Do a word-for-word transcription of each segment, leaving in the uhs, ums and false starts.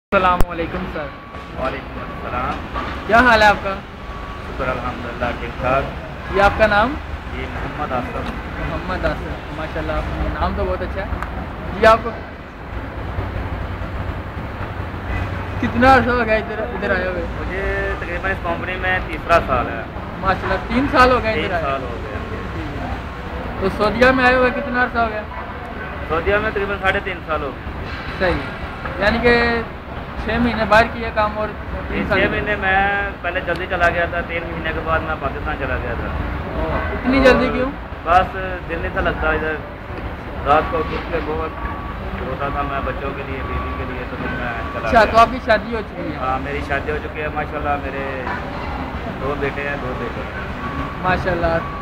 अस्सलामुअलैकुम सर। वालेकुम अस्सलाम। क्या हाल है आपका? शुक्र अल्हम्दुलिल्लाह ठीक ठाक। ये आपका नाम? जी मोहम्मद आसफ। मोहम्मद आसफ, माशाल्लाह आपका नाम तो बहुत अच्छा है जी। आपको कितना अर्सा हो गया इधर इधर आए हुए? मुझे तकरीबन इस कंपनी में तीसरा साल है। माशाल्लाह तीन साल हो गए तीन इधर आए? साल हो गए। तो सऊदीया में आए हुए कितना अर्सा हो गया? सऊदीया में तकरीबन साढ़े तीन साल हो गए। सही, यानी कि छः महीने बाहर किया काम और छः महीने मैं पहले जल्दी चला गया था, तीन महीने के बाद मैं पाकिस्तान चला गया था। इतनी जल्दी क्यों? बस दिल नहीं था लगता इधर, रात को उठ के बहुत होता था मैं बच्चों के लिए, बीवी के लिए, तो फिर मैं चला अच्छा। गया। तो आपकी शादी हो चुकी है? हाँ मेरी शादी हो चुकी है माशाल्लाह। मेरे दो बेटे हैं, दो बेटे माशाल्लाह।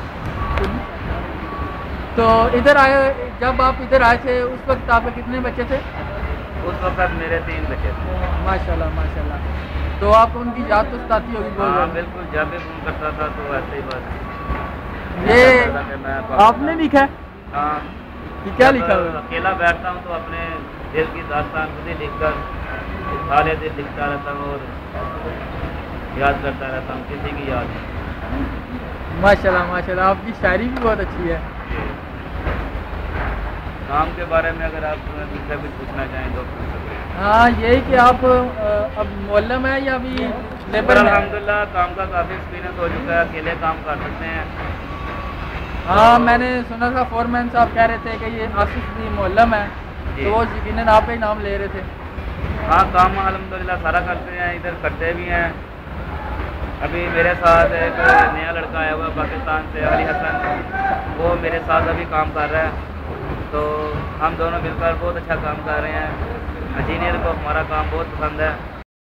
तो इधर आए, जब आप इधर आए थे उस वक्त आपके कितने बच्चे थे? उस वक्त मेरे तीन बच्चे थे। माशाल्लाह माशाल्लाह। तो आपको उनकी याद तो सताती होगी बहुत? हाँ बिल्कुल, जब भी फोन करता था तो ऐसे ही बस ये आपने लिखा है? हाँ। कि क्या लिखा हुआ? अकेला बैठता हूँ तो अपने दिल की दास्तान खुद ही लिख कर सारे दिन लिखता रहता हूँ और याद करता रहता हूँ किसी की याद नहीं। माशाल्लाह माशाल्लाह, आपकी शायरी भी बहुत अच्छी है। काम के बारे में अगर आप मुझसे कुछ पूछना चाहें तो पूछ सकते हैं। हाँ यही कि आप अब मोहल्ला में है या अभी लेबर में? अल्हम्दुलिल्लाह काम का काफ़ी एक्सपीरियंस हो चुका है, अकेले काम कर सकते हैं। हाँ मैंने सुना था फोरमैन साहब कह रहे थे कि ये आसिफ भी मोहल्ला में है, तो वो यकीनन आप ही नाम ले रहे थे। हाँ काम अल्हम्दुलिल्लाह सारा करते हैं, इधर करते भी हैं। अभी मेरे साथ एक नया लड़का आया हुआ पाकिस्तान से, अली हसन, वो मेरे साथ अभी काम कर रहा है। तो हम दोनों मिलकर बहुत अच्छा काम कर रहे हैं। इंजीनियर को हमारा काम बहुत पसंद है।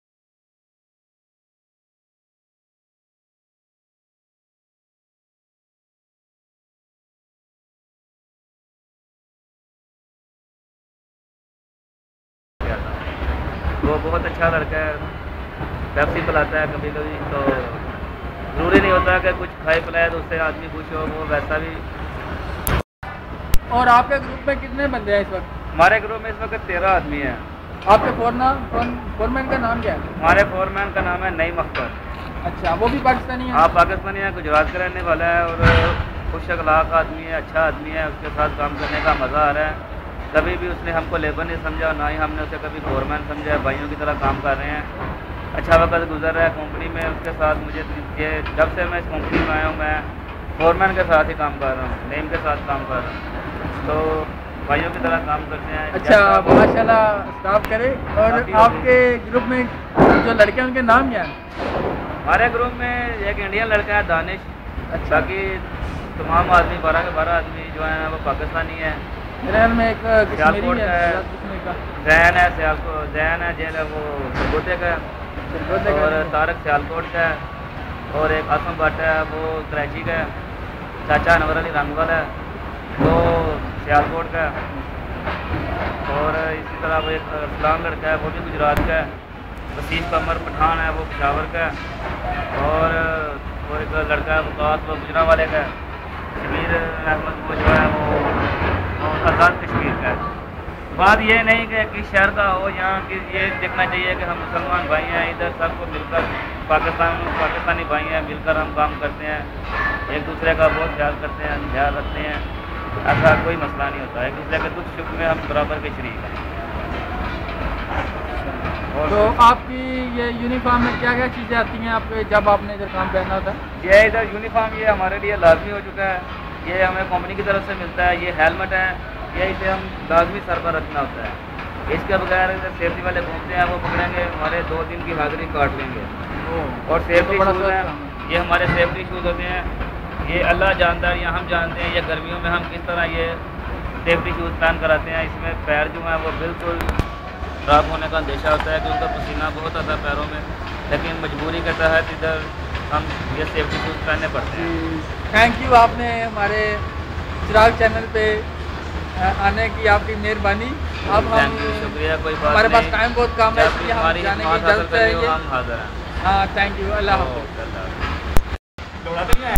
वो बहुत अच्छा लड़का है, पेप्सी पिलाता है कभी कभी, तो ज़रूरी नहीं होता कि कुछ खाए पिलाए तो उससे आदमी खुश हो, वो वैसा भी। और आपके ग्रुप में कितने बंदे हैं इस वक्त? हमारे ग्रुप में इस वक्त तेरह आदमी हैं। आपके फोरना फोरमैन का नाम क्या है? हमारे फोरमैन का नाम है नईम अख्तर। अच्छा, वो भी पाकिस्तानी है? हाँ पाकिस्तानी है, गुजरात का रहने वाला है और खुश अखलाक आदमी है, अच्छा आदमी है, उसके साथ काम करने का मज़ा आ रहा है। कभी भी उसने हमको लेबर नहीं समझा, ना ही हमने उसे कभी फोरमैन समझा, भाइयों की तरह काम कर रहे हैं। अच्छा वक्त गुजर रहा है कंपनी में उसके साथ। मुझे ये जब से मैं इस कंपनी में आया हूँ मैं फोरमैन के साथ ही काम कर रहा हूँ, नईम के साथ काम कर रहा हूँ, तो भाइयों की तरह काम करते हैं। अच्छा माशाल्लाह, स्टाफ करे। और आपके ग्रुप में जो लड़के हैं उनके नाम क्या हैं? हमारे ग्रुप में एक इंडियन लड़का है दानिश। अच्छा। बाकी तमाम आदमी बारह के बारह आदमी जो है वो पाकिस्तानी है। मेरे ख्याल में एक सियालकोट कश्मीरी है, है, जैन है, सियालकोट जैन है, जेल है वो गोते का, और तारक सियालकोट का है, और एक आसम भट्ट है वो कराची का है, चाचा अनवर अली रंगवाल है वो सियालकोट का है, और इसी तरह वो एक फलान लड़का है वो भी गुजरात का है, वसीम कमर पठान है वो पेशावर का है, और वो एक लड़का है वकास वो गुजरा वाले का है, शमीर अहमद वो जो है वो आज़ाद कश्मीर का है। बात ये नहीं कि किस शहर का हो, यहाँ की ये देखना चाहिए कि हम मुसलमान भाई हैं, इधर सबको मिलकर पाकिस्तान पाकिस्तानी भाई हैं, मिलकर हम काम करते हैं, एक दूसरे का बहुत ख्याल करते हैं, ख्याल रखते हैं, ऐसा कोई मसला नहीं होता है। एक दूसरे के दुख सुख में हम बराबर के शरीक हैं। तो आपकी ये यूनिफॉर्म में क्या क्या चीज़ें आती हैं आपके जब आपने इधर काम करना होता है? ये इधर यूनिफॉर्म ये हमारे लिए लाजमी हो चुका है, ये हमें कंपनी की तरफ से मिलता है। ये हेलमेट है, ये इसे हम लाजमी सर पर रखना होता है। इसके बगैर सेफ्टी वाले घूमते हैं, वो पकड़ेंगे हमारे दो दिन की हाजिरी काट लेंगे। और सेफ्टी शूज़ हैं, ये हमारे सेफ्टी शूज़ होते हैं, ये अल्लाह जानता है या हम जानते हैं ये गर्मियों में हम किस तरह ये सेफ्टी शूज़ पहन कर आते हैं। इसमें पैर जो हैं वो बिल्कुल ख़राब होने का अंदेशा होता है कि उनका पसीना बहुत आता है पैरों में, लेकिन मजबूरी के तहत इधर हम ये सेफ्टी शूज़ पहनने पड़ते हैं। थैंक यू, आपने हमारे चिराग चैनल पे आने की आपकी मेहरबानी। अब हम शुक्रिया, कोई बात हमारे नहीं, पास टाइम बहुत कम है इसलिए हम जाने की इजाज़त चाहेंगे। हम हाज़िर हैं। हाँ थैंक यू, अल्लाह हाफ़िज़। अल्लाह